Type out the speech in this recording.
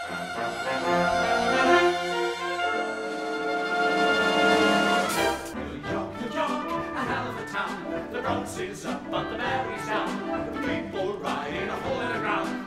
The Bronx is up, but the Mary's down. The people riding a hole in the ground.